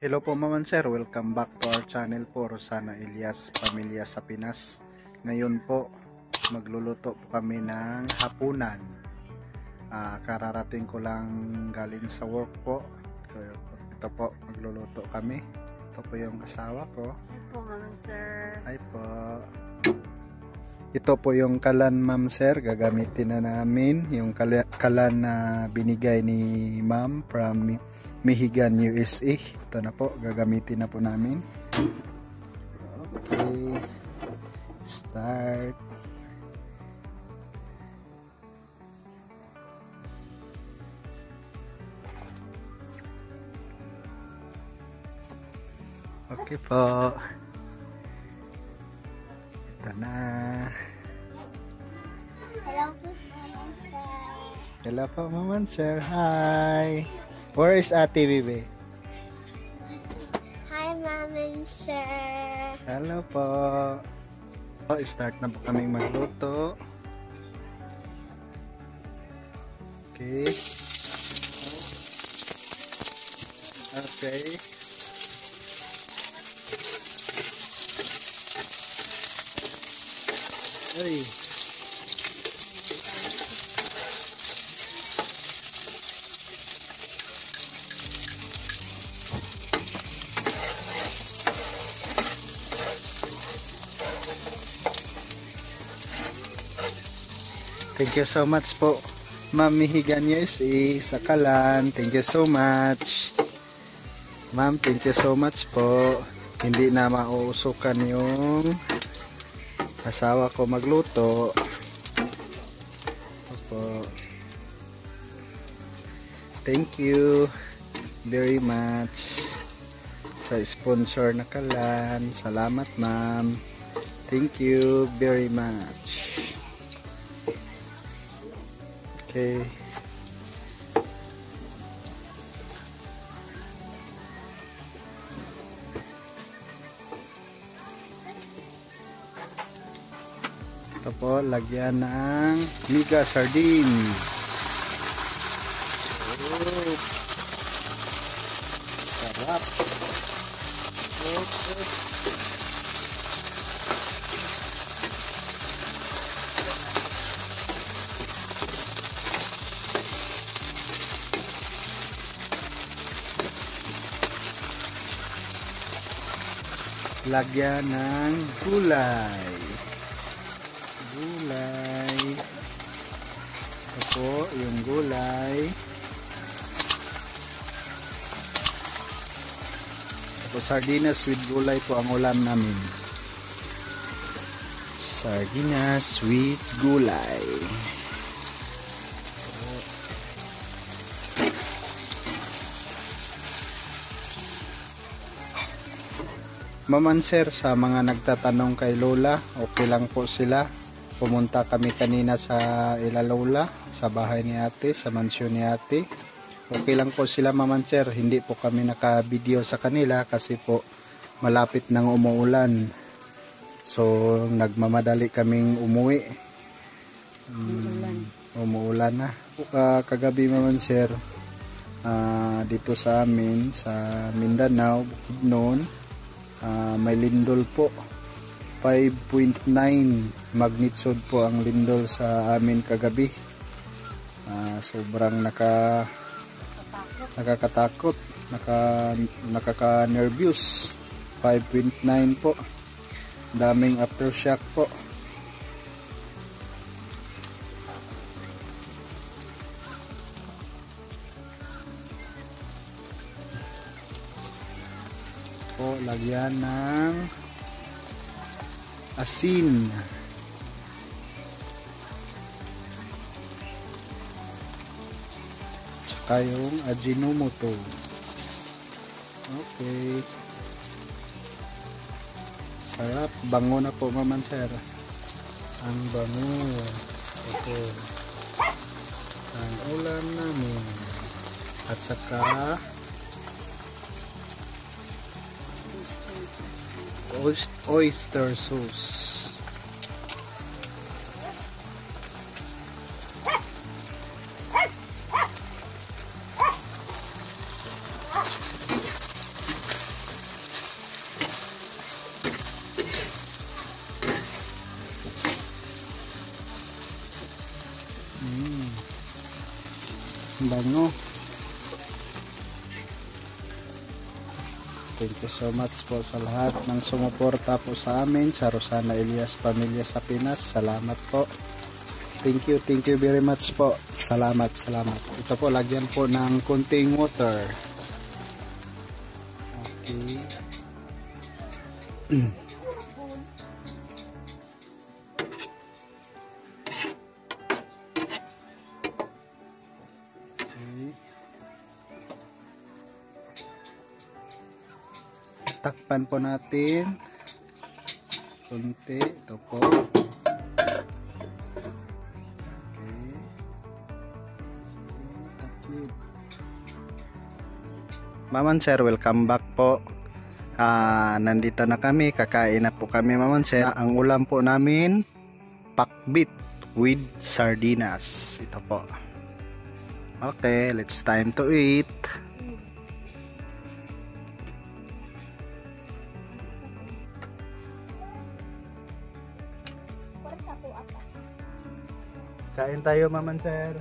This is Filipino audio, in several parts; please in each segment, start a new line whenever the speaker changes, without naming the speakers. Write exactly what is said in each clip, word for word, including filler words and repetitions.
Hello po Maman Sir, welcome back to our channel po, Rosana Elias Pamilya sa Pinas. Ngayon po, magluluto po kami ng hapunan. Uh, kararating ko lang galing sa work po. Ito po, magluluto kami. Ito po yung asawa ko.
Hi po Maman Sir.
Hi po. Ito po yung kalan Ma'am Sir, gagamitin na namin. Yung kalan na binigay ni Ma'am from Mihigan, U S A. Ito na po, gagamitin na po namin. Okay, start. Okay po. Ito na.
Hello po Maman Sir.
Hello po Maman Sir. Hi. Where is Ate Bibi?
Hi Maman Sir.
Hello po. Start na po kaming magluto. Okay. Okay. Ay. Thank you so much po, Ma'am Mihigan U S A sa kalan. Thank you so much. Ma'am, thank you so much po. Hindi na mauusukan yung asawa ko magluto. Opo. Thank you very much sa sponsor na kalan. Salamat ma'am. Thank you very much. Okay. Ito po, lagyan ng mega sardines. Oh. Sarap. Oh, oh. Lagyan ng gulay. Gulay. Ito po yung gulay. Ito sardinas with gulay po ang ulam namin. Sardinas with gulay. Maman Sir, sa mga nagtatanong kay Lola, okay lang po sila. Pumunta kami kanina sa Ila Lola, sa bahay ni ate, sa mansyon ni ate. Okay lang po sila Maman Sir, hindi po kami naka-video sa kanila kasi po malapit nang umuulan. So nagmamadali kaming umuwi. Um, umuulan na. Uh, kagabi Maman Sir, uh, dito sa amin, sa Mindanao, noon, Uh, may lindol po, five point nine magnitude po ang lindol sa amin kagabi. Uh, sobrang naka nakakatakot, naka nakaka-nervous. Five point nine po, daming aftershock po. Po, lagyan ng asin. Tsaka yung Ajinomoto. Okay. Sarap. Bango na po Maman Sir. Ang bango. Ito. Ang ulam namin. At saka oyster sauce. Bango. Thank you so much po sa lahat ng sumuporta po sa amin sa Rosana Elias Pamilya sa Pinas. Salamat po. Thank you, thank you very much po. Salamat, salamat. Ito po, lagyan po ng kunting water. Okay. Takpan po natin kunti. Ito po. Okay. Takip. Maman sir, welcome back po. Ah, nandito na kami, kakain na po kami Maman sir. Ang ulam po namin, pakbit with sardinas. Ito po. Okay, let's time to eat. Kain tayo Maman sir.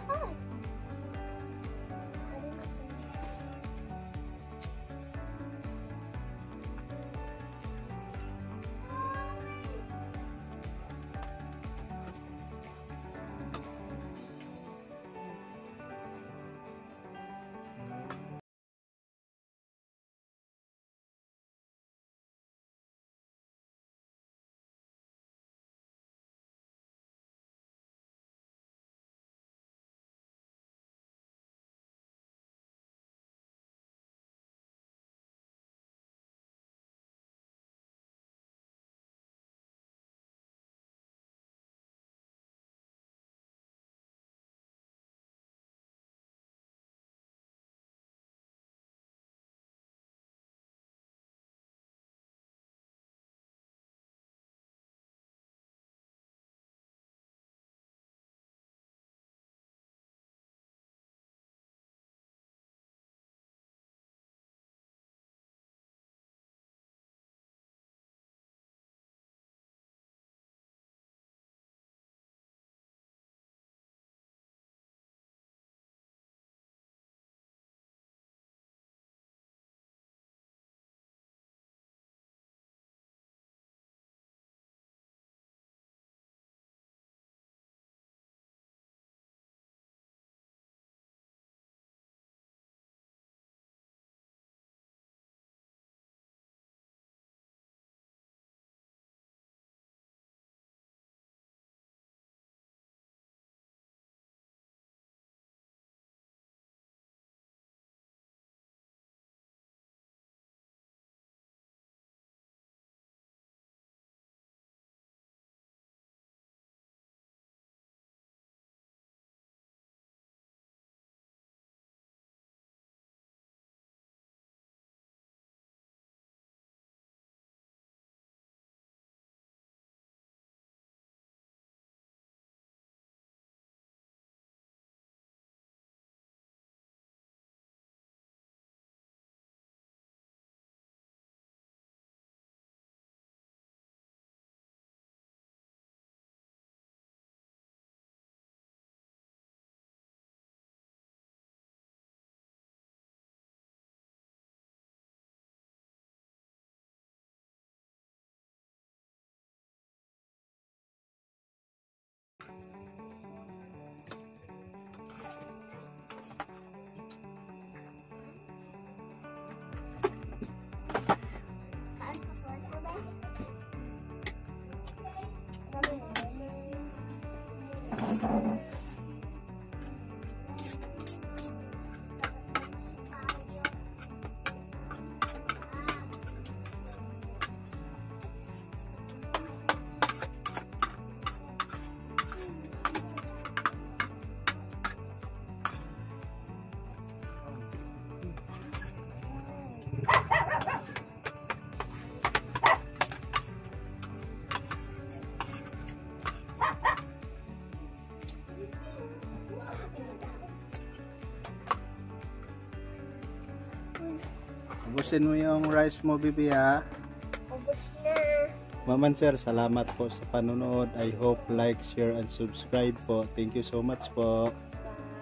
Ubusin mo yung rice mo, bibi, ha?
Ubus na.
Maman sir, salamat po sa panonood. I hope like, share, and subscribe po. Thank you so much po.
Bye.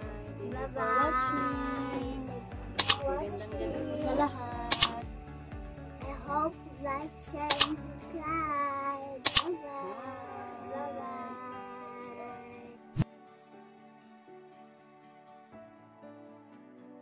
Bye-bye.